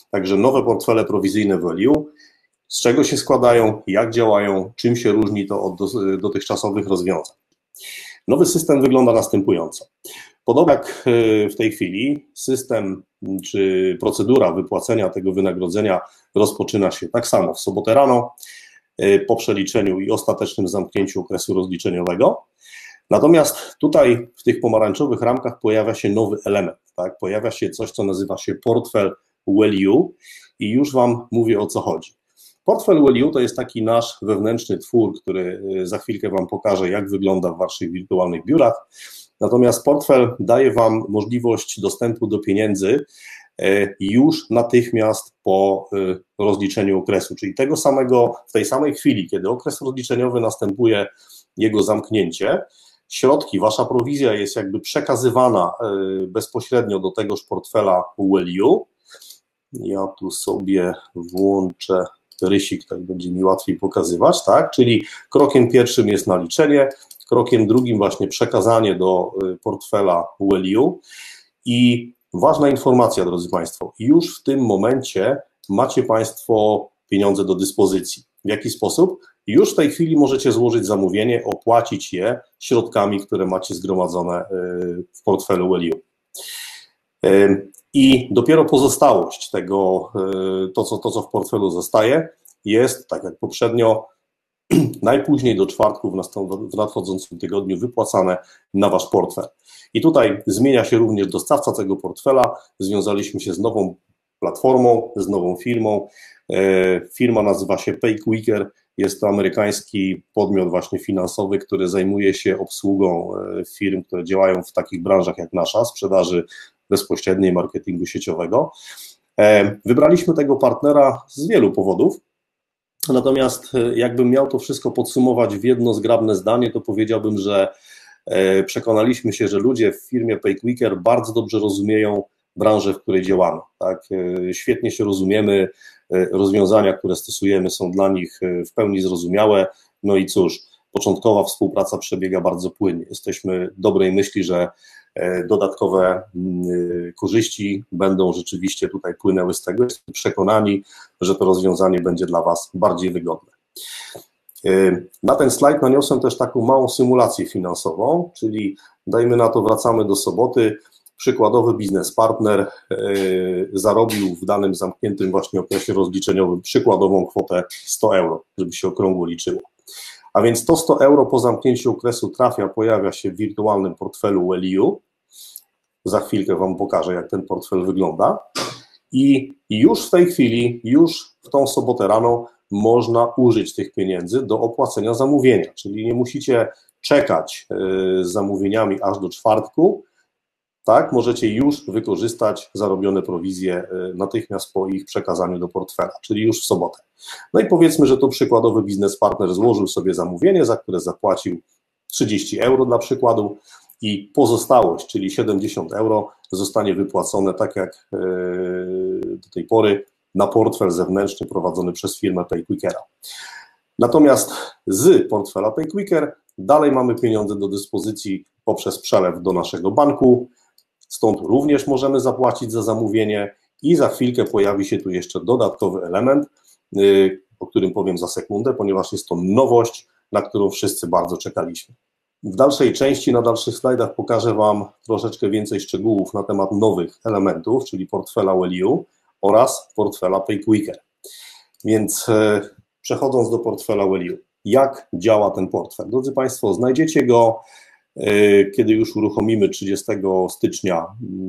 Także nowe portfele prowizyjne value, z czego się składają, jak działają, czym się różni to od dotychczasowych rozwiązań. Nowy system wygląda następująco. Podobnie jak w tej chwili system czy procedura wypłacenia tego wynagrodzenia rozpoczyna się tak samo w sobotę rano po przeliczeniu i ostatecznym zamknięciu okresu rozliczeniowego. Natomiast tutaj w tych pomarańczowych ramkach pojawia się nowy element, tak? Pojawia się coś, co nazywa się portfel value i już Wam mówię, o co chodzi. Portfel value to jest taki nasz wewnętrzny twór, który za chwilkę Wam pokażę, jak wygląda w Waszych wirtualnych biurach. Natomiast portfel daje Wam możliwość dostępu do pieniędzy już natychmiast po rozliczeniu okresu, czyli tego samego, w tej samej chwili, kiedy okres rozliczeniowy następuje jego zamknięcie, środki, Wasza prowizja jest jakby przekazywana bezpośrednio do tegoż portfela value. Ja tu sobie włączę rysik, tak będzie mi łatwiej pokazywać, tak? Czyli krokiem pierwszym jest naliczenie, krokiem drugim właśnie przekazanie do portfela value i ważna informacja, drodzy Państwo, już w tym momencie macie Państwo pieniądze do dyspozycji. W jaki sposób? Już w tej chwili możecie złożyć zamówienie, opłacić je środkami, które macie zgromadzone w portfelu value. I dopiero pozostałość tego, to co w portfelu zostaje, jest, tak jak poprzednio, najpóźniej do czwartku w nadchodzącym tygodniu wypłacane na Wasz portfel. I tutaj zmienia się również dostawca tego portfela. Związaliśmy się z nową platformą, z nową firmą. Firma nazywa się PayQuicker. Jest to amerykański podmiot właśnie finansowy, który zajmuje się obsługą firm, które działają w takich branżach jak nasza, sprzedaży bezpośredniej, marketingu sieciowego. Wybraliśmy tego partnera z wielu powodów, natomiast jakbym miał to wszystko podsumować w jedno zgrabne zdanie, to powiedziałbym, że przekonaliśmy się, że ludzie w firmie PayQuicker bardzo dobrze rozumieją branżę, w której działamy. Tak? Świetnie się rozumiemy, rozwiązania, które stosujemy, są dla nich w pełni zrozumiałe, no i cóż, początkowa współpraca przebiega bardzo płynnie. Jesteśmy dobrej myśli, że dodatkowe korzyści będą rzeczywiście tutaj płynęły z tego. Jesteśmy przekonani, że to rozwiązanie będzie dla Was bardziej wygodne. Na ten slajd naniosłem też taką małą symulację finansową, czyli dajmy na to, wracamy do soboty. Przykładowy biznes partner zarobił w danym zamkniętym właśnie okresie rozliczeniowym przykładową kwotę 100 euro, żeby się okrągło liczyło. A więc to 100 euro po zamknięciu okresu pojawia się w wirtualnym portfelu value. Za chwilkę Wam pokażę, jak ten portfel wygląda. I już w tej chwili, już w tą sobotę rano można użyć tych pieniędzy do opłacenia zamówienia, czyli nie musicie czekać z zamówieniami aż do czwartku. Tak, możecie już wykorzystać zarobione prowizje natychmiast po ich przekazaniu do portfela, czyli już w sobotę. No i powiedzmy, że to przykładowy biznes partner złożył sobie zamówienie, za które zapłacił 30 euro dla przykładu i pozostałość, czyli 70 euro, zostanie wypłacone tak jak do tej pory na portfel zewnętrzny prowadzony przez firmę PayQuickera. Natomiast z portfela PayQuicker dalej mamy pieniądze do dyspozycji poprzez przelew do naszego banku, stąd również możemy zapłacić za zamówienie i za chwilkę pojawi się tu jeszcze dodatkowy element, o którym powiem za sekundę, ponieważ jest to nowość, na którą wszyscy bardzo czekaliśmy. W dalszej części, na dalszych slajdach pokażę Wam troszeczkę więcej szczegółów na temat nowych elementów, czyli portfela value oraz portfela PayQuicker. Więc przechodząc do portfela value, jak działa ten portfel? Drodzy Państwo, znajdziecie go, kiedy już uruchomimy 30 stycznia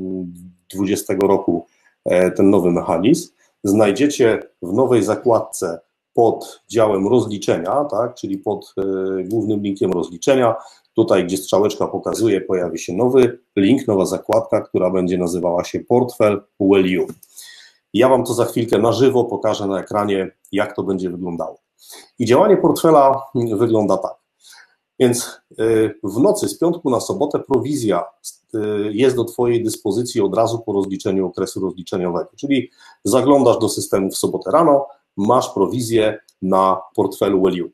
2020 roku ten nowy mechanizm. Znajdziecie w nowej zakładce pod działem rozliczenia, tak, czyli pod głównym linkiem rozliczenia, tutaj gdzie strzałeczka pokazuje, pojawi się nowy link, nowa zakładka, która będzie nazywała się portfel value. Ja Wam to za chwilkę na żywo pokażę na ekranie, jak to będzie wyglądało. I działanie portfela wygląda tak. Więc w nocy z piątku na sobotę prowizja jest do Twojej dyspozycji od razu po rozliczeniu okresu rozliczeniowego, czyli zaglądasz do systemu w sobotę rano, masz prowizję na portfelu value.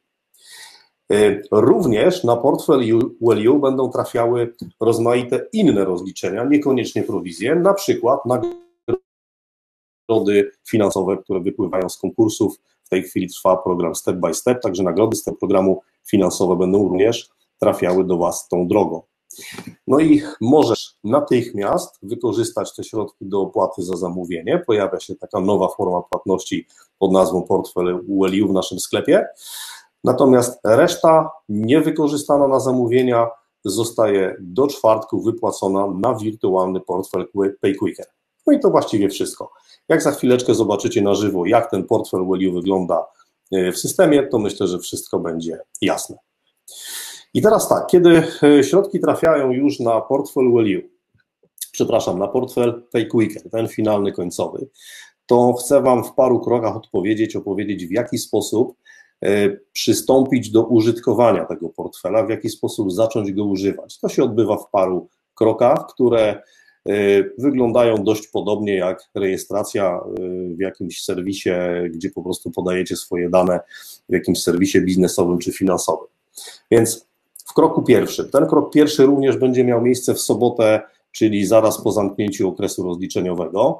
Również na portfel value będą trafiały rozmaite inne rozliczenia, niekoniecznie prowizje, na przykład nagrody finansowe, które wypływają z konkursów. W tej chwili trwa program Step by Step, także nagrody z tego programu finansowe będą również trafiały do Was tą drogą. No i możesz natychmiast wykorzystać te środki do opłaty za zamówienie. Pojawia się taka nowa forma płatności pod nazwą portfel ULU w naszym sklepie. Natomiast reszta niewykorzystana na zamówienia zostaje do czwartku wypłacona na wirtualny portfel PayQuicker. No i to właściwie wszystko. Jak za chwileczkę zobaczycie na żywo, jak ten portfel ULU wygląda w systemie, to myślę, że wszystko będzie jasne. I teraz tak, kiedy środki trafiają już na portfel ULU, przepraszam, na portfel PayQuicker, ten finalny, końcowy, to chcę Wam w paru krokach opowiedzieć, w jaki sposób przystąpić do użytkowania tego portfela, w jaki sposób zacząć go używać. To się odbywa w paru krokach, które wyglądają dość podobnie jak rejestracja w jakimś serwisie, gdzie po prostu podajecie swoje dane w jakimś serwisie biznesowym czy finansowym. Więc w kroku pierwszym, ten krok pierwszy również będzie miał miejsce w sobotę, czyli zaraz po zamknięciu okresu rozliczeniowego.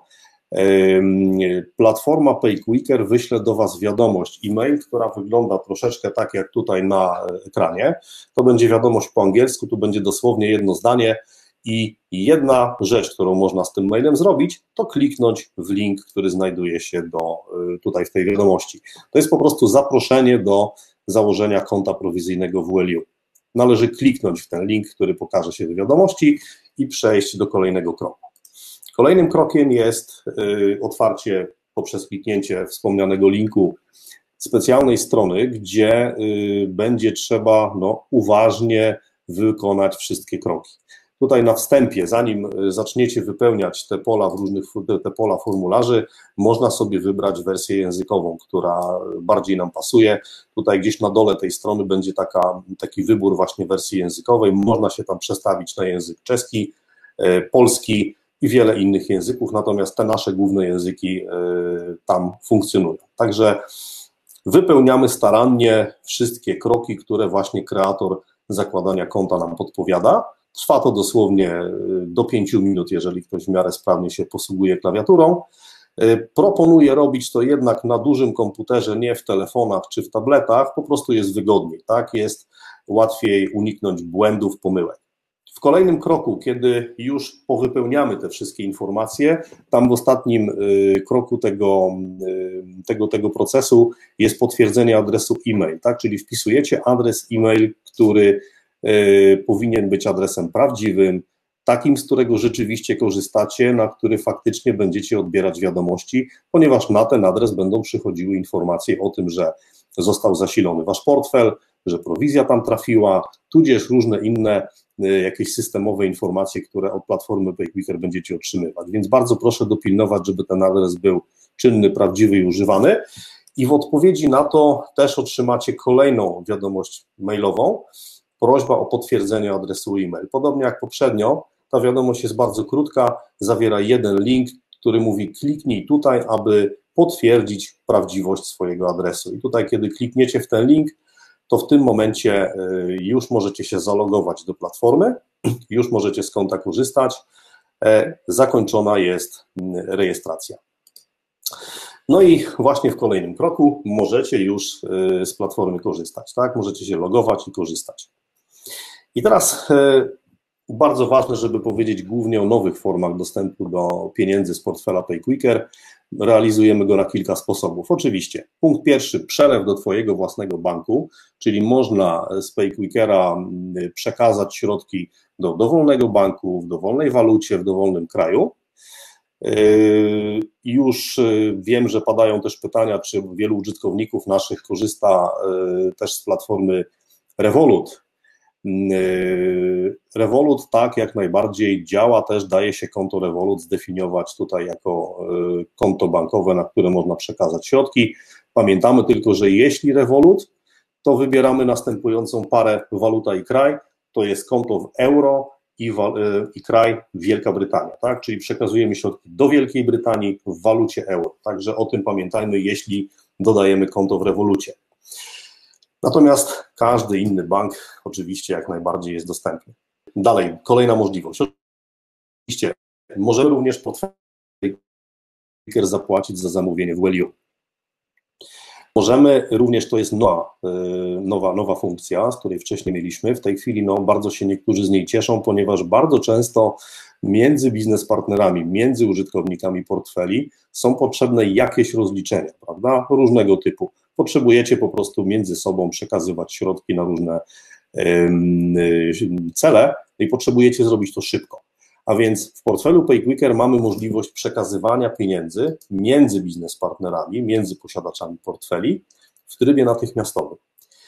Platforma PayQuicker wyśle do Was wiadomość e-mail, która wygląda troszeczkę tak jak tutaj na ekranie. To będzie wiadomość po angielsku, tu będzie dosłownie jedno zdanie i jedna rzecz, którą można z tym mailem zrobić, to kliknąć w link, który znajduje się tutaj w tej wiadomości. To jest po prostu zaproszenie do założenia konta prowizyjnego w ULU. Należy kliknąć w ten link, który pokaże się w wiadomości i przejść do kolejnego kroku. Kolejnym krokiem jest otwarcie poprzez kliknięcie wspomnianego linku specjalnej strony, gdzie będzie trzeba uważnie wykonać wszystkie kroki. Tutaj na wstępie, zanim zaczniecie wypełniać te pola formularzy, można sobie wybrać wersję językową, która bardziej nam pasuje. Tutaj gdzieś na dole tej strony będzie taki wybór właśnie wersji językowej. Można się tam przestawić na język czeski, polski i wiele innych języków, natomiast te nasze główne języki tam funkcjonują. Także wypełniamy starannie wszystkie kroki, które właśnie kreator zakładania konta nam podpowiada. Trwa to dosłownie do 5 minut, jeżeli ktoś w miarę sprawnie się posługuje klawiaturą. Proponuję robić to jednak na dużym komputerze, nie w telefonach czy w tabletach, po prostu jest wygodniej, tak? Jest łatwiej uniknąć błędów, pomyłek. W kolejnym kroku, kiedy już powypełniamy te wszystkie informacje, tam w ostatnim kroku tego procesu jest potwierdzenie adresu e-mail, tak? Czyli wpisujecie adres e-mail, który powinien być adresem prawdziwym, takim, z którego rzeczywiście korzystacie, na który faktycznie będziecie odbierać wiadomości, ponieważ na ten adres będą przychodziły informacje o tym, że został zasilony Wasz portfel, że prowizja tam trafiła, tudzież różne inne jakieś systemowe informacje, które od platformy PayQuicker będziecie otrzymywać. Więc bardzo proszę dopilnować, żeby ten adres był czynny, prawdziwy i używany. I w odpowiedzi na to też otrzymacie kolejną wiadomość mailową, prośba o potwierdzenie adresu e-mail. Podobnie jak poprzednio, ta wiadomość jest bardzo krótka, zawiera jeden link, który mówi kliknij tutaj, aby potwierdzić prawdziwość swojego adresu. I tutaj, kiedy klikniecie w ten link, to w tym momencie już możecie się zalogować do platformy, już możecie z konta korzystać, zakończona jest rejestracja. No i właśnie w kolejnym kroku możecie już z platformy korzystać, tak? Możecie się logować i korzystać. I teraz bardzo ważne, żeby powiedzieć głównie o nowych formach dostępu do pieniędzy z portfela PayQuicker. Realizujemy go na kilka sposobów. Oczywiście, punkt pierwszy, przelew do Twojego własnego banku, czyli można z PayQuickera przekazać środki do dowolnego banku, w dowolnej walucie, w dowolnym kraju. Już wiem, że padają też pytania, czy wielu użytkowników naszych korzysta też z platformy Revolut. Revolut tak, jak najbardziej działa też, daje się konto Revolut zdefiniować tutaj jako konto bankowe, na które można przekazać środki. Pamiętamy tylko, że jeśli Revolut, to wybieramy następującą parę waluta i kraj, to jest konto w euro i kraj Wielka Brytania, tak? Czyli przekazujemy środki do Wielkiej Brytanii w walucie euro, także o tym pamiętajmy, jeśli dodajemy konto w Revolucie. Natomiast każdy inny bank oczywiście jak najbardziej jest dostępny. Dalej, kolejna możliwość. Oczywiście możemy również portfel PayQuicker zapłacić za zamówienie w Wellu. Możemy również, to jest nowa funkcja, z której wcześniej mieliśmy, w tej chwili bardzo się niektórzy z niej cieszą, ponieważ bardzo często między biznes partnerami, między użytkownikami portfeli są potrzebne jakieś rozliczenia, prawda, różnego typu. Potrzebujecie po prostu między sobą przekazywać środki na różne cele i potrzebujecie zrobić to szybko. A więc w portfelu PayQuicker mamy możliwość przekazywania pieniędzy między biznes partnerami, między posiadaczami portfeli w trybie natychmiastowym.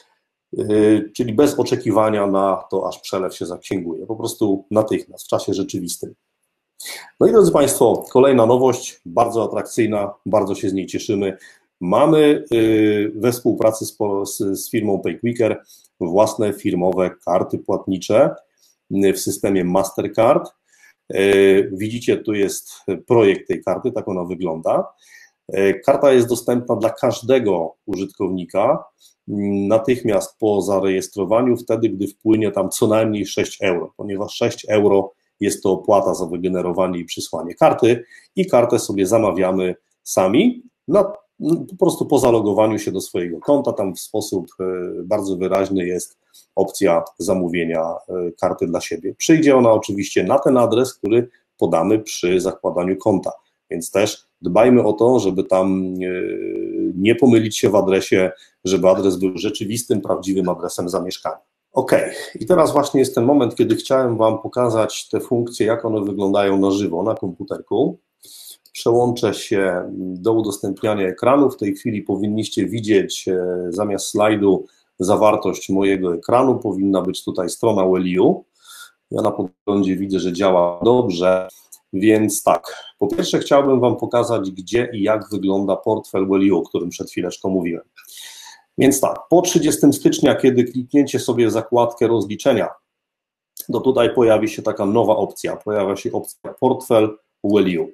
Czyli bez oczekiwania na to, aż przelew się zaksięguje, po prostu natychmiast, w czasie rzeczywistym. No i drodzy Państwo, kolejna nowość, bardzo atrakcyjna, bardzo się z niej cieszymy. Mamy we współpracy z firmą PayQuicker własne firmowe karty płatnicze w systemie Mastercard. Widzicie, tu jest projekt tej karty, tak ona wygląda. Karta jest dostępna dla każdego użytkownika natychmiast po zarejestrowaniu, wtedy gdy wpłynie tam co najmniej 6 euro, ponieważ 6 euro jest to opłata za wygenerowanie i przysłanie karty i kartę sobie zamawiamy sami, po prostu po zalogowaniu się do swojego konta, tam w sposób bardzo wyraźny jest opcja zamówienia karty dla siebie. Przyjdzie ona oczywiście na ten adres, który podamy przy zakładaniu konta, więc też dbajmy o to, żeby tam nie pomylić się w adresie, żeby adres był rzeczywistym, prawdziwym adresem zamieszkania. Ok, i teraz właśnie jest ten moment, kiedy chciałem Wam pokazać te funkcje, jak one wyglądają na żywo na komputerku. Przełączę się do udostępniania ekranu. W tej chwili powinniście widzieć zamiast slajdu zawartość mojego ekranu. Powinna być tutaj strona Wellu. Ja na podglądzie widzę, że działa dobrze, więc tak. Po pierwsze chciałbym Wam pokazać, gdzie i jak wygląda portfel Wellu, o którym przed chwileczką mówiłem. Więc tak, po 30 stycznia, kiedy klikniecie sobie w zakładkę rozliczenia, to tutaj pojawi się taka nowa opcja. Pojawia się opcja portfel Wellu.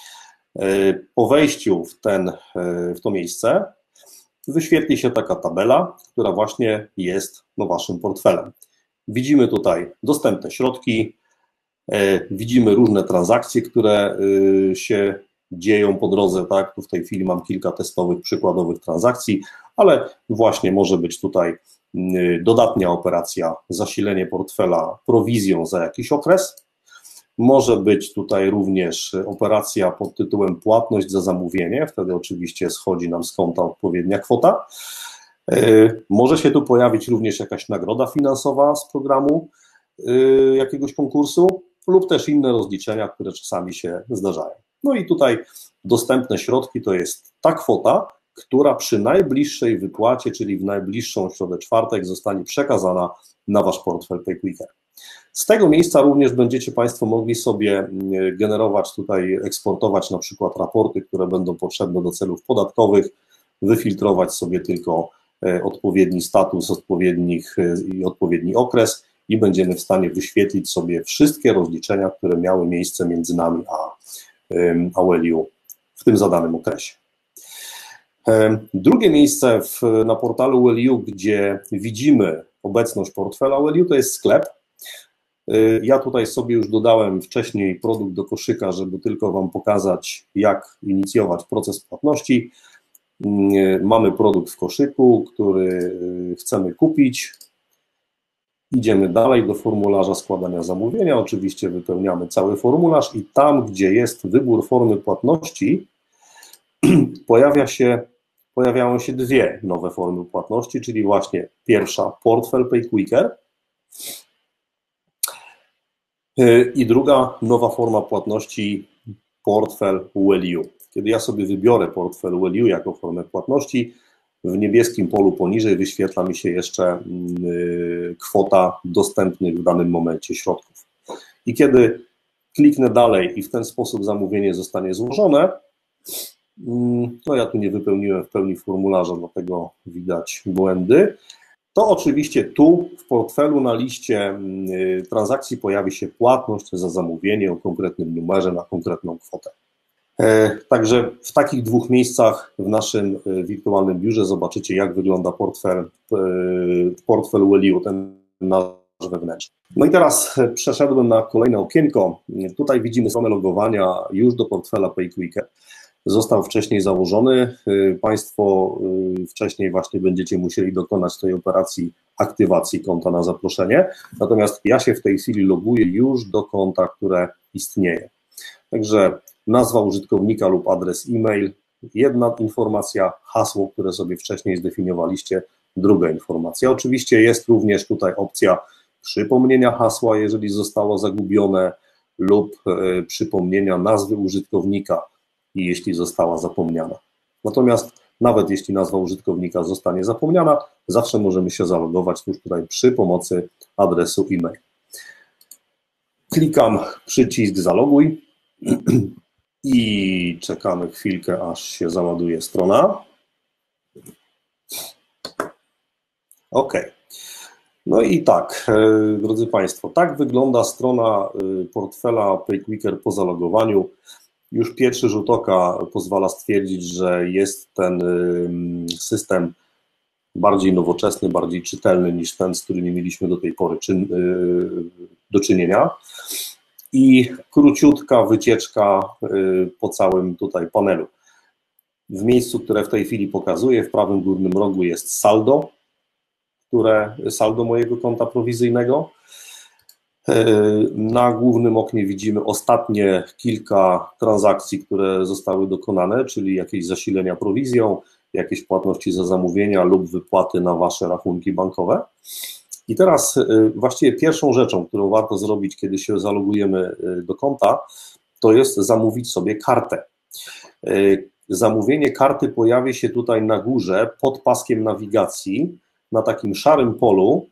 Po wejściu w to miejsce wyświetli się taka tabela, która właśnie jest waszym portfelem. Widzimy tutaj dostępne środki, widzimy różne transakcje, które się dzieją po drodze, tak? Tu w tej chwili mam kilka testowych, przykładowych transakcji, ale właśnie może być tutaj dodatnia operacja, zasilenie portfela prowizją za jakiś okres. Może być tutaj również operacja pod tytułem płatność za zamówienie, wtedy oczywiście schodzi nam z konta odpowiednia kwota. Może się tu pojawić również jakaś nagroda finansowa z programu jakiegoś konkursu lub też inne rozliczenia, które czasami się zdarzają. No i tutaj dostępne środki to jest ta kwota, która przy najbliższej wypłacie, czyli w najbliższą środę, czwartek, zostanie przekazana na wasz portfel PayQuicker. Z tego miejsca również będziecie Państwo mogli sobie generować tutaj, eksportować na przykład raporty, które będą potrzebne do celów podatkowych, wyfiltrować sobie tylko odpowiedni status, odpowiedni okres i będziemy w stanie wyświetlić sobie wszystkie rozliczenia, które miały miejsce między nami a Wellu w tym zadanym okresie. Drugie miejsce na portalu Wellu, gdzie widzimy obecność portfela Wellu, to jest sklep. Ja tutaj sobie już dodałem wcześniej produkt do koszyka, żeby tylko Wam pokazać, jak inicjować proces płatności. Mamy produkt w koszyku, który chcemy kupić. Idziemy dalej do formularza składania zamówienia. Oczywiście wypełniamy cały formularz i tam, gdzie jest wybór formy płatności, pojawiają się dwie nowe formy płatności, czyli właśnie pierwsza portfel PayQuicker i druga nowa forma płatności portfel Wellu. Kiedy ja sobie wybiorę portfel Wellu jako formę płatności, w niebieskim polu poniżej wyświetla mi się jeszcze kwota dostępnych w danym momencie środków. I kiedy kliknę dalej i w ten sposób zamówienie zostanie złożone, no ja tu nie wypełniłem w pełni formularza, dlatego widać błędy, to oczywiście tu w portfelu na liście transakcji pojawi się płatność za zamówienie o konkretnym numerze na konkretną kwotę. Także w takich dwóch miejscach w naszym wirtualnym biurze zobaczycie, jak wygląda portfel Wellu, ten nasz wewnętrzny. No i teraz przeszedłem na kolejne okienko. Tutaj widzimy stronę logowania już do portfela PayQuicker. został wcześniej założony. Państwo wcześniej właśnie będziecie musieli dokonać tej operacji aktywacji konta na zaproszenie, natomiast ja się w tej chwili loguję już do konta, które istnieje. Także nazwa użytkownika lub adres e-mail, jedna informacja, hasło, które sobie wcześniej zdefiniowaliście, druga informacja. Oczywiście jest również tutaj opcja przypomnienia hasła, jeżeli zostało zagubione, lub przypomnienia nazwy użytkownika, jeśli została zapomniana. Natomiast nawet jeśli nazwa użytkownika zostanie zapomniana, zawsze możemy się zalogować już tutaj przy pomocy adresu e-mail. Klikam przycisk zaloguj i czekamy chwilkę, aż się załaduje strona. OK. No i tak, drodzy Państwo, tak wygląda strona portfela PayQuicker po zalogowaniu. Już pierwszy rzut oka pozwala stwierdzić, że jest ten system bardziej nowoczesny, bardziej czytelny niż ten, z którymi mieliśmy do tej pory do czynienia. I króciutka wycieczka po całym tutaj panelu. W miejscu, które w tej chwili pokazuję, w prawym górnym rogu jest saldo, saldo mojego konta prowizyjnego. Na głównym oknie widzimy ostatnie kilka transakcji, które zostały dokonane, czyli jakieś zasilenia prowizją, jakieś płatności za zamówienia lub wypłaty na Wasze rachunki bankowe. I teraz właściwie pierwszą rzeczą, którą warto zrobić, kiedy się zalogujemy do konta, to jest zamówić sobie kartę. Zamówienie karty pojawi się tutaj na górze pod paskiem nawigacji, na takim szarym polu.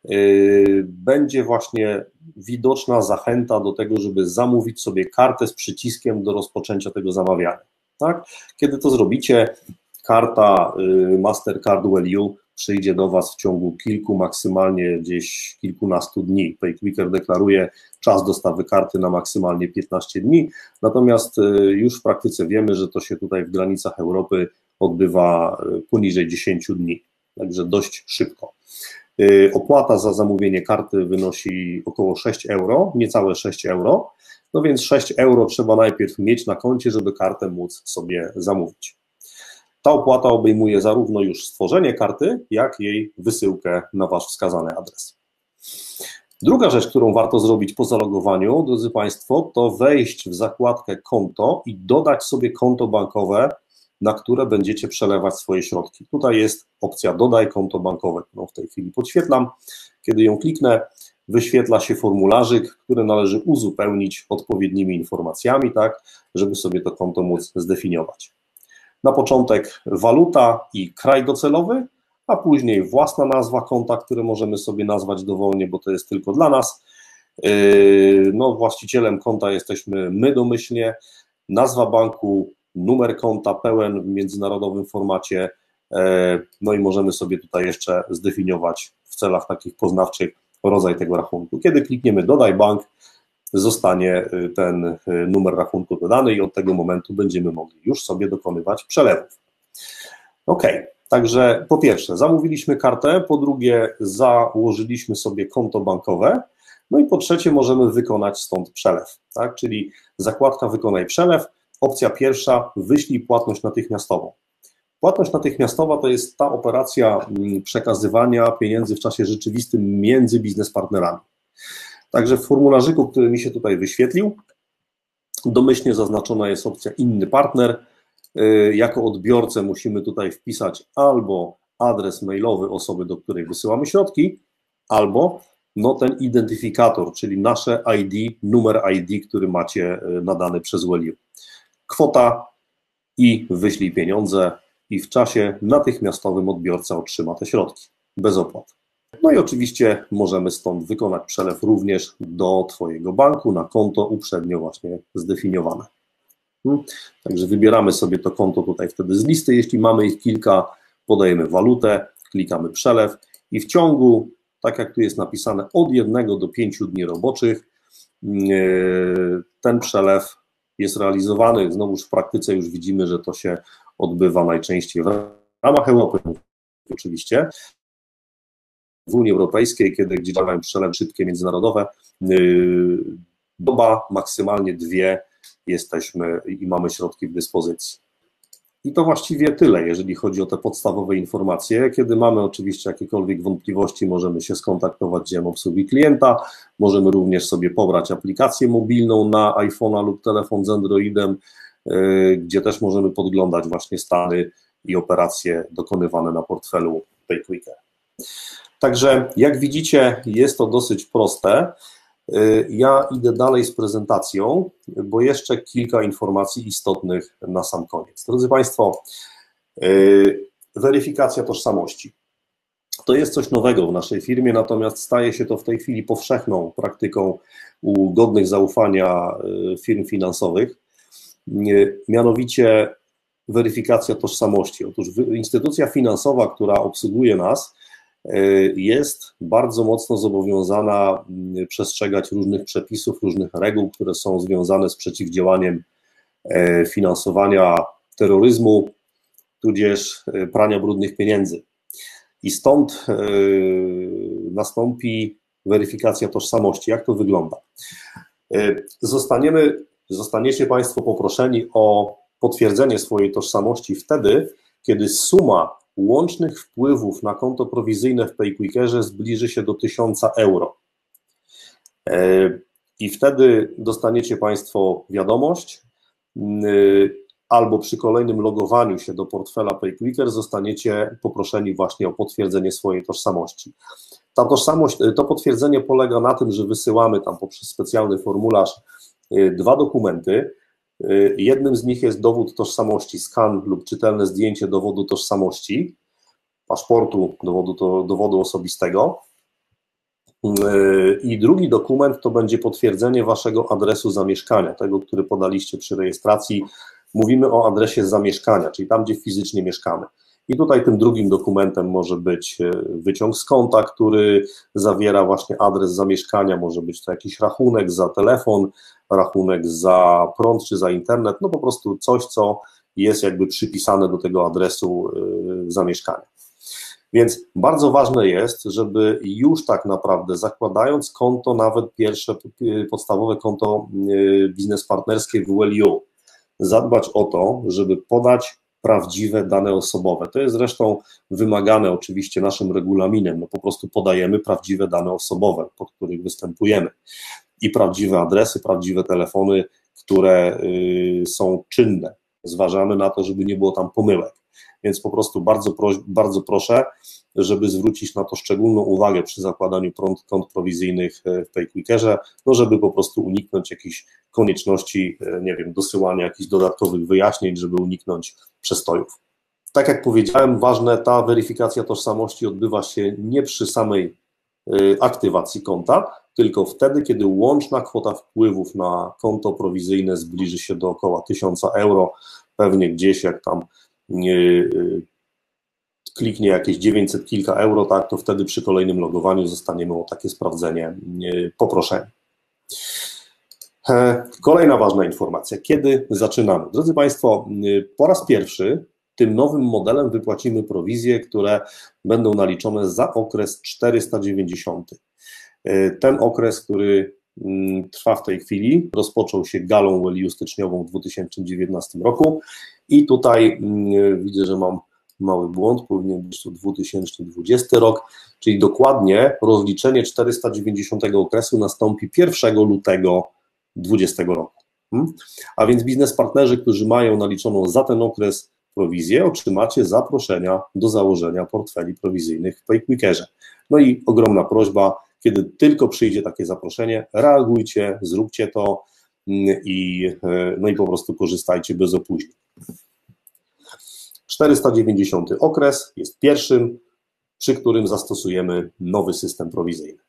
Będzie właśnie widoczna zachęta do tego, żeby zamówić sobie kartę z przyciskiem do rozpoczęcia tego zamawiania. Tak? Kiedy to zrobicie, karta Mastercard Well przyjdzie do Was w ciągu kilku, maksymalnie gdzieś kilkunastu dni. PayQuicker deklaruje czas dostawy karty na maksymalnie 15 dni, natomiast już w praktyce wiemy, że to się tutaj w granicach Europy odbywa poniżej 10 dni, także dość szybko. Opłata za zamówienie karty wynosi około 6 euro, niecałe 6 euro, no więc 6 euro trzeba najpierw mieć na koncie, żeby kartę móc sobie zamówić. Ta opłata obejmuje zarówno już stworzenie karty, jak jej wysyłkę na Wasz wskazany adres. Druga rzecz, którą warto zrobić po zalogowaniu, drodzy Państwo, to wejść w zakładkę konto i dodać sobie konto bankowe, na które będziecie przelewać swoje środki. Tutaj jest opcja dodaj konto bankowe, którą w tej chwili podświetlam. Kiedy ją kliknę, wyświetla się formularzyk, który należy uzupełnić odpowiednimi informacjami, tak, żeby sobie to konto móc zdefiniować. Na początek waluta i kraj docelowy, a później własna nazwa konta, które możemy sobie nazwać dowolnie, bo to jest tylko dla nas. No, właścicielem konta jesteśmy my domyślnie, nazwa banku, numer konta pełen w międzynarodowym formacie, no i możemy sobie tutaj jeszcze zdefiniować w celach takich poznawczych rodzaj tego rachunku. Kiedy klikniemy dodaj bank, zostanie ten numer rachunku dodany i od tego momentu będziemy mogli już sobie dokonywać przelewów. OK, także po pierwsze zamówiliśmy kartę, po drugie założyliśmy sobie konto bankowe, no i po trzecie możemy wykonać stąd przelew, tak? Czyli zakładka wykonaj przelew, opcja pierwsza wyślij płatność natychmiastową. Płatność natychmiastowa to jest ta operacja przekazywania pieniędzy w czasie rzeczywistym między biznespartnerami. Także w formularzyku, który mi się tutaj wyświetlił, domyślnie zaznaczona jest opcja inny partner. Jako odbiorcę musimy tutaj wpisać albo adres mailowy osoby, do której wysyłamy środki, albo no, ten identyfikator, czyli nasze ID, numer ID, który macie nadany przez Well. Kwota i wyślij pieniądze i w czasie natychmiastowym odbiorca otrzyma te środki bez opłat. No i oczywiście możemy stąd wykonać przelew również do Twojego banku na konto uprzednio właśnie zdefiniowane. Także wybieramy sobie to konto tutaj wtedy z listy, jeśli mamy ich kilka, podajemy walutę, klikamy przelew i w ciągu, tak jak tu jest napisane, od 1 do 5 dni roboczych ten przelew jest realizowany. Znowuż w praktyce już widzimy, że to się odbywa najczęściej w ramach Europy, oczywiście. W Unii Europejskiej, gdzie działają przelewy szybkie, międzynarodowe, doba, maksymalnie 2, jesteśmy i mamy środki w dyspozycji. I to właściwie tyle, jeżeli chodzi o te podstawowe informacje. Kiedy mamy oczywiście jakiekolwiek wątpliwości, możemy się skontaktować z działem obsługi klienta, możemy również sobie pobrać aplikację mobilną na iPhone'a lub telefon z Androidem, gdzie też możemy podglądać właśnie stany i operacje dokonywane na portfelu PayQuicker. Także jak widzicie, jest to dosyć proste. Ja idę dalej z prezentacją, bo jeszcze kilka informacji istotnych na sam koniec. Drodzy Państwo, weryfikacja tożsamości. To jest coś nowego w naszej firmie, natomiast staje się to w tej chwili powszechną praktyką u godnych zaufania firm finansowych, mianowicie weryfikacja tożsamości. Otóż instytucja finansowa, która obsługuje nas, jest bardzo mocno zobowiązana przestrzegać różnych przepisów, różnych reguł, które są związane z przeciwdziałaniem finansowania terroryzmu, tudzież prania brudnych pieniędzy. I stąd nastąpi weryfikacja tożsamości. Jak to wygląda? Zostaniecie Państwo poproszeni o potwierdzenie swojej tożsamości wtedy, kiedy suma łącznych wpływów na konto prowizyjne w PayQuickerze zbliży się do 1000 euro. I wtedy dostaniecie Państwo wiadomość, albo przy kolejnym logowaniu się do portfela PayQuicker zostaniecie poproszeni właśnie o potwierdzenie swojej tożsamości. To potwierdzenie polega na tym, że wysyłamy tam poprzez specjalny formularz 2 dokumenty. Jednym z nich jest dowód tożsamości, skan lub czytelne zdjęcie dowodu tożsamości, paszportu, dowodu osobistego. I drugi dokument to będzie potwierdzenie Waszego adresu zamieszkania, tego, który podaliście przy rejestracji. Mówimy o adresie zamieszkania, czyli tam, gdzie fizycznie mieszkamy. I tutaj tym drugim dokumentem może być wyciąg z konta, który zawiera właśnie adres zamieszkania, może być to jakiś rachunek za telefon, rachunek za prąd czy za internet, no po prostu coś, co jest jakby przypisane do tego adresu zamieszkania. Więc bardzo ważne jest, żeby już tak naprawdę zakładając konto, nawet pierwsze podstawowe konto biznespartnerskie w WellU, zadbać o to, żeby podać prawdziwe dane osobowe. To jest zresztą wymagane oczywiście naszym regulaminem, no po prostu podajemy prawdziwe dane osobowe, pod których występujemy i prawdziwe adresy, prawdziwe telefony, które są czynne. Zważamy na to, żeby nie było tam pomyłek. Więc po prostu bardzo proszę, żeby zwrócić na to szczególną uwagę przy zakładaniu kont prowizyjnych w PayQuickerze, no żeby po prostu uniknąć jakichś konieczności, nie wiem, dosyłania jakichś dodatkowych wyjaśnień, żeby uniknąć przestojów. Tak jak powiedziałem, ważne, ta weryfikacja tożsamości odbywa się nie przy samej aktywacji konta, tylko wtedy, kiedy łączna kwota wpływów na konto prowizyjne zbliży się do około 1000 euro, pewnie gdzieś jak tam kliknie jakieś 900 kilka euro, tak, to wtedy przy kolejnym logowaniu zostaniemy o takie sprawdzenie poproszeni. Kolejna ważna informacja. Kiedy zaczynamy? Drodzy Państwo, po raz pierwszy tym nowym modelem wypłacimy prowizje, które będą naliczone za okres 490. Ten okres, który trwa w tej chwili, rozpoczął się galą WellU styczniową w 2019 roku i tutaj widzę, że mam mały błąd, powinien być to 2020 rok, czyli dokładnie rozliczenie 490 okresu nastąpi 1 lutego 2020 roku. A więc biznespartnerzy, którzy mają naliczoną za ten okres prowizję, otrzymacie zaproszenia do założenia portfeli prowizyjnych w PayQuickerze. No i ogromna prośba, kiedy tylko przyjdzie takie zaproszenie, reagujcie, zróbcie to i po prostu korzystajcie bez opóźnień. 490 okres jest pierwszym, przy którym zastosujemy nowy system prowizyjny.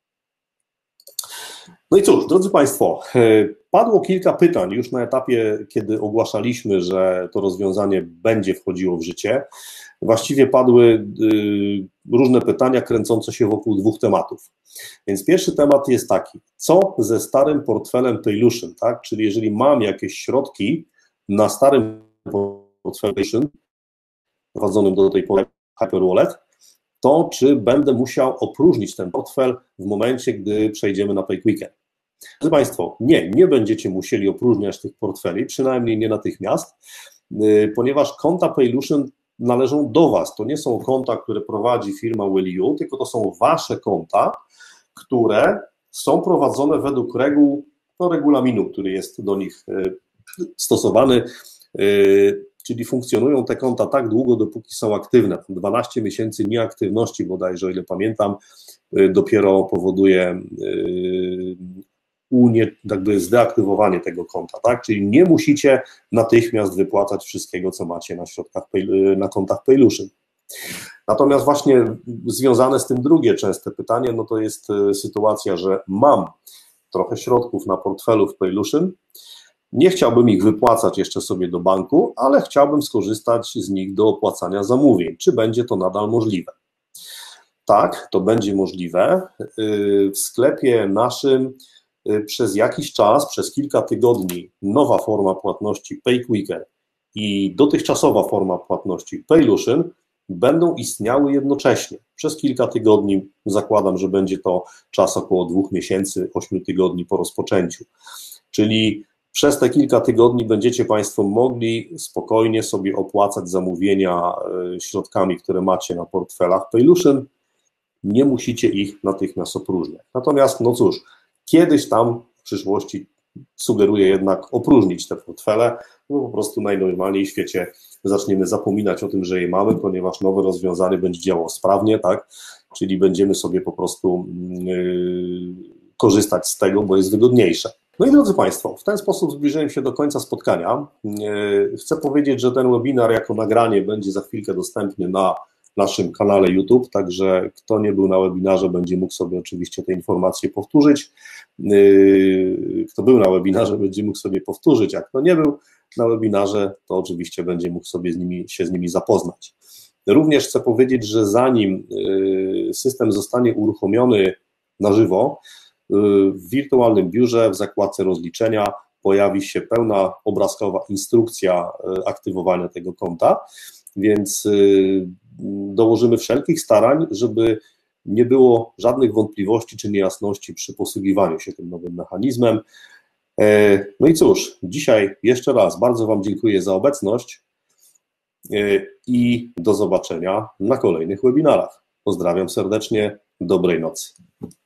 No i cóż, drodzy Państwo, padło kilka pytań już na etapie, kiedy ogłaszaliśmy, że to rozwiązanie będzie wchodziło w życie. Właściwie padły różne pytania kręcące się wokół 2 tematów. Więc pierwszy temat jest taki, co ze starym portfelem Paylution, tak? Czyli jeżeli mam jakieś środki na starym portfelu Paylution, prowadzonym do tej pory HyperWallet, to czy będę musiał opróżnić ten portfel w momencie, gdy przejdziemy na PayQuicker. Drodzy Państwo, nie będziecie musieli opróżniać tych portfeli, przynajmniej nie natychmiast, ponieważ konta Paylution należą do Was. To nie są konta, które prowadzi firma Welliu, tylko to są Wasze konta, które są prowadzone według reguł, regulaminu, który jest do nich stosowany, czyli funkcjonują te konta tak długo, dopóki są aktywne. 12 miesięcy nieaktywności bodajże, o ile pamiętam, dopiero powoduje jakby zdeaktywowanie tego konta, tak? Czyli nie musicie natychmiast wypłacać wszystkiego, co macie na kontach Paylution. Natomiast właśnie związane z tym drugie częste pytanie, no to jest sytuacja, że mam trochę środków na portfelu w Paylution, nie chciałbym ich wypłacać jeszcze sobie do banku, ale chciałbym skorzystać z nich do opłacania zamówień. Czy będzie to nadal możliwe? Tak, to będzie możliwe. W sklepie naszym przez jakiś czas, przez kilka tygodni nowa forma płatności PayQuicker i dotychczasowa forma płatności Paylution będą istniały jednocześnie. Przez kilka tygodni zakładam, że będzie to czas około 2 miesięcy, 8 tygodni po rozpoczęciu. Czyli przez te kilka tygodni będziecie Państwo mogli spokojnie sobie opłacać zamówienia środkami, które macie na portfelach Paylution. Nie musicie ich natychmiast opróżniać. Natomiast, no cóż, kiedyś tam w przyszłości sugeruję jednak opróżnić te portfele, bo po prostu najnormalniej w świecie zaczniemy zapominać o tym, że je mamy, ponieważ nowe rozwiązanie będzie działało sprawnie, tak? Czyli będziemy sobie po prostu korzystać z tego, bo jest wygodniejsze. No i drodzy Państwo, w ten sposób zbliżyłem się do końca spotkania. Chcę powiedzieć, że ten webinar jako nagranie będzie za chwilkę dostępny na naszym kanale YouTube, także kto nie był na webinarze, będzie mógł sobie oczywiście te informacje powtórzyć. Kto był na webinarze, będzie mógł sobie powtórzyć, a kto nie był na webinarze, to oczywiście będzie mógł sobie się z nimi zapoznać. Również chcę powiedzieć, że zanim system zostanie uruchomiony na żywo, w wirtualnym biurze w zakładce rozliczenia pojawi się pełna obrazkowa instrukcja aktywowania tego konta, więc dołożymy wszelkich starań, żeby nie było żadnych wątpliwości czy niejasności przy posługiwaniu się tym nowym mechanizmem. No i cóż, dzisiaj jeszcze raz bardzo Wam dziękuję za obecność i do zobaczenia na kolejnych webinarach. Pozdrawiam serdecznie, dobrej nocy.